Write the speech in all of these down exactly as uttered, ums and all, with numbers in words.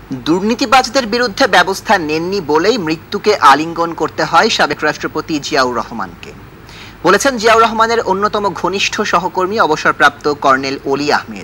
দুর্নীতিবাজদের বিরুদ্ধে ব্যবস্থা নেননি বলেই মৃত্যুকে আলিঙ্গন করতে হয় সাবেক রাষ্ট্রপতি জিয়াউর রহমানকে, বলেছেন জিয়াউর রহমানের অন্যতম ঘনিষ্ঠ সহকর্মী অবসরপ্রাপ্ত কর্নেল অলি আহমেদ।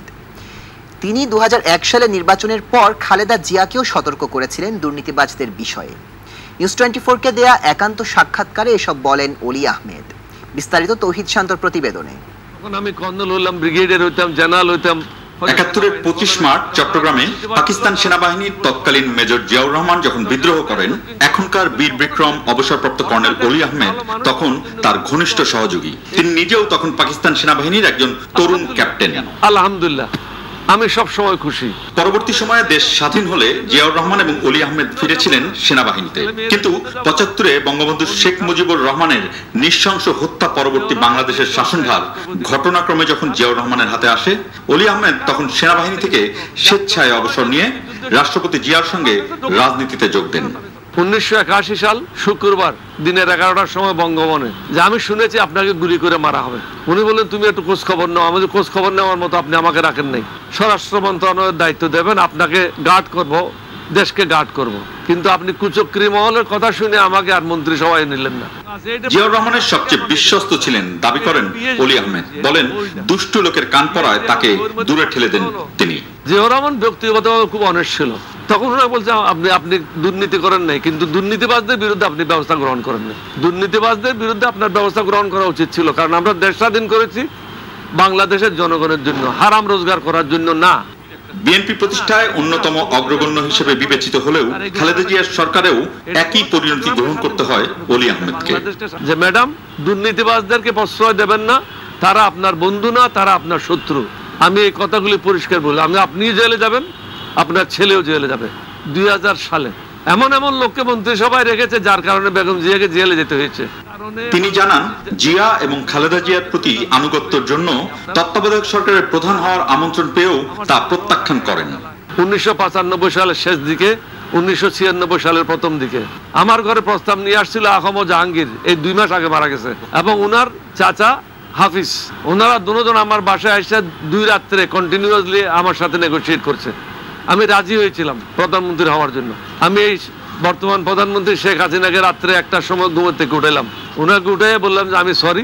তিনি দু হাজার এক সালে নির্বাচনের পর খালেদা জিয়াকেও সতর্ক করেছিলেন দুর্নীতিবাজদের বিষয়ে। নিউজ টোয়েন্টি ফোর কে দেয়া একান্ত সাক্ষাৎকারে এসব বলেন অলি আহমেদ। বিস্তারিত তৌহিদ শান্তর প্রতিবেদনে। আমি কর্নেল হইলাম, ব্রিগেডিয়ার হইতাম, জেনারেল হইতাম। একাত্তরের পঁচিশ মার্চ চট্টগ্রামে পাকিস্তান সেনাবাহিনীর তৎকালীন মেজর জিয়াউর রহমান যখন বিদ্রোহ করেন, এখনকার বীর বিক্রম অবসরপ্রাপ্ত কর্নেল অলি আহমেদ তখন তার ঘনিষ্ঠ সহযোগী। তিনি নিজেও তখন পাকিস্তান সেনাবাহিনীর একজন তরুণ ক্যাপ্টেন। আলহামদুলিল্লাহ, আমি সব সময় খুশি। পরবর্তী সময়ে দেশ স্বাধীন হলে জিয়াউর রহমান এবং অলি আহমেদ ফিরেছিলেন সেনাবাহিনীতে, কিন্তু পঁচাত্তরে বঙ্গবন্ধু শেখ মুজিবুর রহমানের নৃশংস হত্যা পরবর্তী বাংলাদেশের শাসনভার ঘটনাক্রমে যখন জিয়াউর রহমানের হাতে আসে, অলি আহমেদ তখন সেনাবাহিনী থেকে স্বেচ্ছায় অবসর নিয়ে রাষ্ট্রপতি জিয়ার সঙ্গে রাজনীতিতে যোগ দেন। উনিশশো একাশি সাল শুক্রবার দিনের এগারোটার সময় বঙ্গভবনে যে আমি শুনেছি আপনাকে গুলি করে মারা হবে। উনি বললেন, তুমি একটু খোঁজ খবর নাও। আমাদের খোঁজ খবর নেওয়ার মতো আপনি আমাকে রাখেন নাই। স্বরাষ্ট্র মন্ত্রণালয়ের দায়িত্ব দেবেন, আপনাকে গার্ড করব, দেশকে গার্ড করব। কিন্তু আপনি কুচক্রী মহলের কথা শুনে আমাকে আর মন্ত্রিসভায় নিলেন না। জিয়াউর রহমানের সবচেয়ে বিশ্বস্ত ছিলেন দাবি করেন অলি আহমেদ। বলেন, দুষ্টু লোকের কান পড়ায় তাকে দূরে ঠেলে দেন তিনি। জিয়াউর রহমান ব্যক্তিগতভাবে খুব অনেস্ট ছিল। তখন ওরা বলছে, আপনি আপনি দুর্নীতি করেন নাই, কিন্তু দুর্নীতিবাজদের বিরুদ্ধে আপনি ব্যবস্থা গ্রহণ করেন নাই। দুর্নীতিবাজদের বিরুদ্ধে আপনার ব্যবস্থা গ্রহণ করা উচিত ছিল, কারণ আমরা দেশ স্বাধীন করেছি বাংলাদেশের জনগণের জন্য, হারাম রোজগার করার জন্য না। বিএনপি প্রতিষ্ঠায় অন্যতম অগ্রগণ্য হিসেবে বিবেচিত হলেও খালেদা জিয়ার সরকারেও একই পরিণতি গ্রহণ করতে হয় অলি আহমেদকে। যে ম্যাডাম, দুর্নীতিবাজদেরকে প্রশ্রয় দেবেন না, তারা আপনার বন্ধু না, তারা আপনার শত্রু। আমি এই কথাগুলি পরিষ্কার বলি। আমি আপনি জেলে যাবেন, আপনার ছেলেও জেলে যাবে। দুই হাজার সালে এমন এমন লোককে মন্ত্রিসভায় রেখেছে যার কারণে বেগম জিয়াকে জেলে যেতে হয়েছে। তিনি জানান, জিয়া এবং খালেদা জিয়ার প্রতি আনুগত্যের জন্য তত্ত্বাবধায়ক সরকারের প্রধান হওয়ার আমন্ত্রণ পেয়েও তা প্রত্যাখ্যান করেন। উনিশশো পঁচানব্বই সালের শেষ দিকে, উনিশশো ছিয়ানব্বই সালের প্রথম দিকে আমার ঘরে প্রস্তাব নিয়ে আসছিল আহম জাহাঙ্গীর, এই দুই মাস আগে মারা গেছে, এবং উনার চাচা হাফিজ। ওনারা দুজন আমার বাসায় এসে দুই রাত্রে কন্টিনিউয়াসলি আমার সাথে নেগোসিয়েট করছে। আমি রাজি হয়েছিলাম প্রধানমন্ত্রী হওয়ার জন্য। আমি এই বর্তমান প্রধানমন্ত্রী শেখ হাসিনাকে রাত্রে একটার সময় ঘুমের থেকে উঠেলাম, ওনাকে উঠে বললাম যে আমি সরি,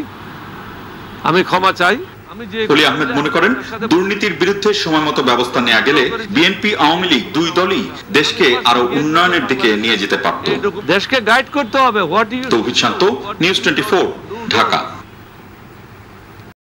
আমি ক্ষমা চাই। অলি আহমেদ মনে করেন, দুর্নীতির বিরুদ্ধে সময় মতো ব্যবস্থা নেওয়া গেলে বিএনপি আওয়ামী লীগ দুই দলই দেশকে আরো উন্নয়নের দিকে নিয়ে যেতে পারত। দেশকে গাইড করতে হবে। Towhid Shanto, news twenty four, Dhaka.